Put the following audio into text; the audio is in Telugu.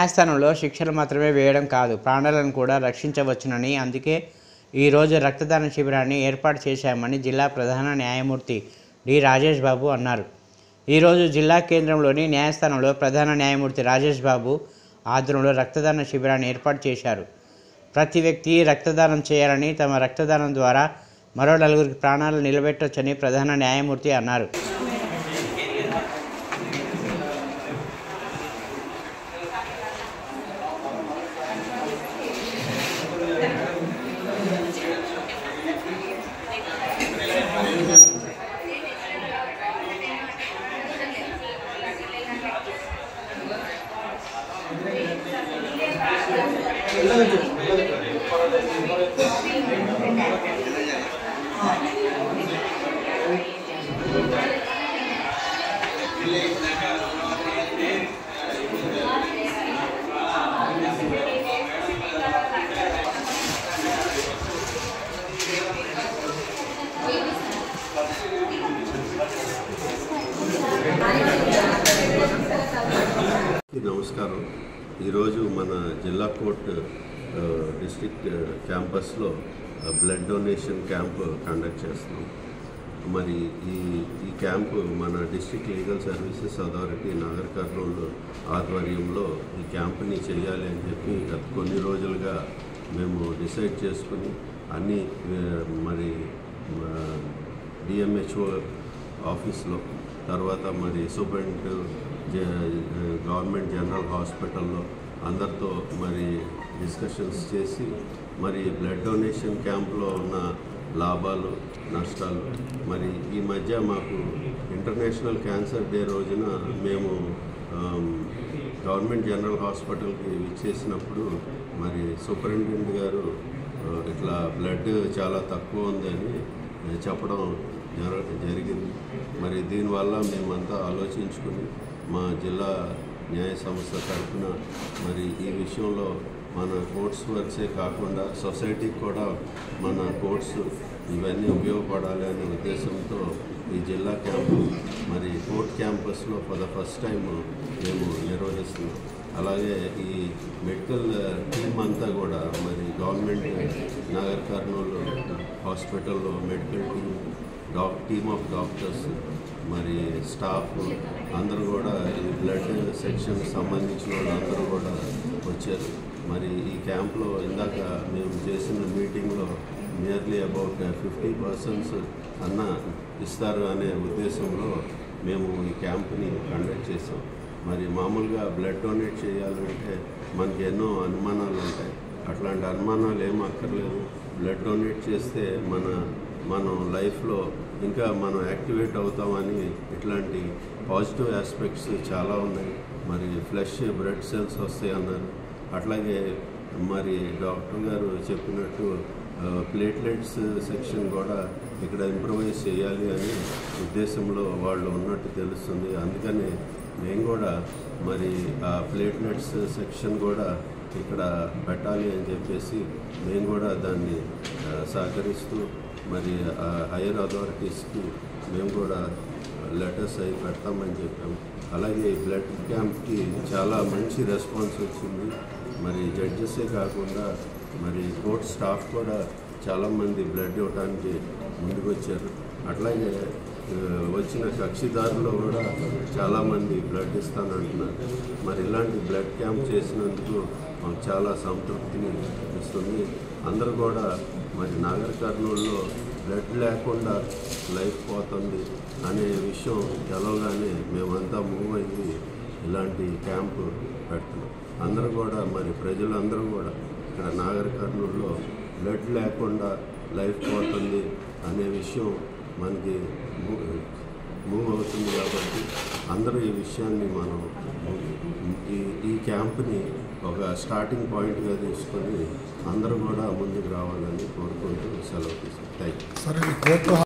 న్యాయస్థానంలో శిక్షలు మాత్రమే వేయడం కాదు, ప్రాణాలను కూడా రక్షించవచ్చునని, అందుకే ఈరోజు రక్తదాన శిబిరాన్ని ఏర్పాటు చేశామని జిల్లా ప్రధాన న్యాయమూర్తి డి రాజేష్ బాబు అన్నారు. ఈరోజు జిల్లా కేంద్రంలోని న్యాయస్థానంలో ప్రధాన న్యాయమూర్తి రాజేష్ బాబు ఆధ్వర్యంలో రక్తదాన శిబిరాన్ని ఏర్పాటు చేశారు. ప్రతి వ్యక్తి రక్తదానం చేయాలని, తమ రక్తదానం ద్వారా మరో నలుగురికి ప్రాణాలు నిలబెట్టొచ్చని ప్రధాన న్యాయమూర్తి అన్నారు. నమస్కారం. ఈరోజు మన జిల్లా కోర్టు డిస్ట్రిక్ట్ క్యాంపస్లో బ్లడ్ డొనేషన్ క్యాంప్ కండక్ట్ చేస్తున్నాం. మరి ఈ క్యాంపు మన district legal services authority Nagar Kurnool ఆధ్వర్యంలో ఈ క్యాంప్ని చేయాలి అని చెప్పి గత కొన్ని రోజులుగా మేము డిసైడ్ చేసుకుని అన్ని మరి డిఎంహెచ్ఓ ఆఫీస్లో, తర్వాత మరి సూపరింటెండెంట్ గవర్నమెంట్ జనరల్ హాస్పిటల్లో అందరితో మరి డిస్కషన్స్ చేసి మరి బ్లడ్ డొనేషన్ క్యాంప్లో ఉన్న లాభాలు నష్టాలు, మరి ఈ మధ్య మాకు ఇంటర్నేషనల్ క్యాన్సర్ డే రోజున మేము గవర్నమెంట్ జనరల్ హాస్పిటల్కి విచ్చేసినప్పుడు మరి సూపరింటెండెంట్ గారు ఇట్లా బ్లడ్ చాలా తక్కువ ఉందని చెప్పడం జరిగింది. మరి దీనివల్ల మేమంతా ఆలోచించుకుని మా జిల్లా న్యాయ సంస్థ తరఫున మరి ఈ విషయంలో మన కోర్ట్స్ వర్క్సే కాకుండా సొసైటీకి కూడా మన కోర్ట్స్ ఇవన్నీ ఉపయోగపడాలి అనే ఉద్దేశంతో ఈ జిల్లా క్యాంపు మరి కోర్ట్ క్యాంపస్లో ఫర్ ద ఫస్ట్ టైం మేము నిర్వహిస్తున్నాం. అలాగే ఈ మెడికల్ టీమ్ అంతా కూడా మరి గవర్నమెంట్ నగర్ కర్నూలు హాస్పిటల్లో మెడికల్ టీమ్ ఆఫ్ డాక్టర్స్ మరి స్టాఫ్ అందరూ కూడా ఈ బ్లడ్ సెక్షన్ సంబంధించిన వాళ్ళందరూ కూడా వచ్చారు. మరి ఈ క్యాంప్లో ఇందాక మేము చేసిన మీటింగ్లో నియర్లీ అబౌట్ 50% అన్న ఇస్తారు అనే ఉద్దేశంలో మేము ఈ క్యాంప్ని కండక్ట్ చేసాం. మరి మామూలుగా బ్లడ్ డొనేట్ చేయాలంటే మనకి ఎన్నో అనుమానాలు ఉంటాయి. అట్లాంటి అనుమానాలు ఏం అక్కర్లేదు. బ్లడ్ డొనేట్ చేస్తే మనం లైఫ్లో ఇంకా మనం యాక్టివేట్ అవుతామని ఇట్లాంటి పాజిటివ్ ఆస్పెక్ట్స్ చాలా ఉన్నాయి. మరి ఫ్లెష్ బ్లడ్ సెల్స్ వస్తాయి అన్నారు. అట్లాగే మరి డాక్టర్ గారు చెప్పినట్టు ప్లేట్లెట్స్ సెక్షన్ కూడా ఇక్కడ ఇంప్రూవైజ్ చేయాలి అనే ఉద్దేశంలో వాళ్ళు ఉన్నట్టు తెలుస్తుంది. అందుకని మేము కూడా మరి ఆ ప్లేట్లెట్స్ సెక్షన్ కూడా ఇక్కడ పెట్టాలి అని చెప్పేసి మేము కూడా దాన్ని సహకరిస్తూ మరి హైయర్ అథారిటీస్కి మేము కూడా లెటర్స్ అవి పెడతామని చెప్పాము. అలాగే బ్లడ్ క్యాంప్కి చాలా మంచి రెస్పాన్స్ వచ్చింది. మరి జడ్జెసే కాకుండా మరి కోర్ట్ స్టాఫ్ కూడా చాలామంది బ్లడ్ ఇవ్వడానికి ముందుకు వచ్చారు. అట్లాగే వచ్చిన కక్షిదారులు కూడా చాలామంది బ్లడ్ ఇస్తానంటున్నారు. మరి ఇలాంటి బ్లడ్ క్యాంప్ చేసినందుకు మాకు చాలా సంతృప్తిని ఇస్తుంది. అందరూ కూడా మరి నాగర్ కర్నూలులో బ్లడ్ లేకుండా లైఫ్ పోతుంది అనే విషయం తెలవగానే మేమంతా మూవ్ అయ్యి ఇలాంటి క్యాంపు పెడుతున్నాం. అందరూ కూడా మరి ప్రజలందరూ కూడా ఇక్కడ నాగర్ కర్నూలులో బ్లడ్ లేకుండా లైఫ్ పోతుంది అనే విషయం మనకి మూవ్ అవుతుంది. కాబట్టి అందరూ ఈ విషయాన్ని మనం ఈ క్యాంప్ని ఒక స్టార్టింగ్ పాయింట్గా తీసుకొని అందరూ కూడా ముందుకు రావాలని కోరుకుంటూ సెలవు తీసుకుంటాం. Thank you.